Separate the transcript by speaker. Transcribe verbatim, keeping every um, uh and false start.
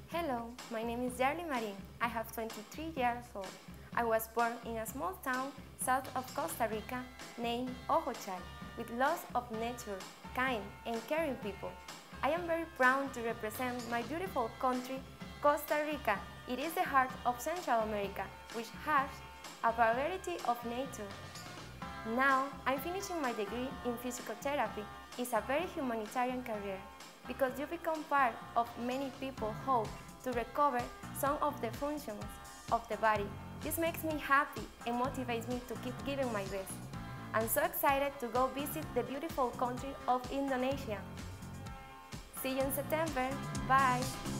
Speaker 1: Hello, my name is Yarly Marin. I have twenty-three years old. I was born in a small town south of Costa Rica named Ojochay, with lots of nature, kind and caring people. I am very proud to represent my beautiful country, Costa Rica. It is the heart of Central America, which has a variety of nature. Now, I'm finishing my degree in physical therapy. It's a very humanitarian career because you become part of many people's hope to recover some of the functions of the body. This makes me happy and motivates me to keep giving my best. I'm so excited to go visit the beautiful country of Indonesia. See you in September. Bye!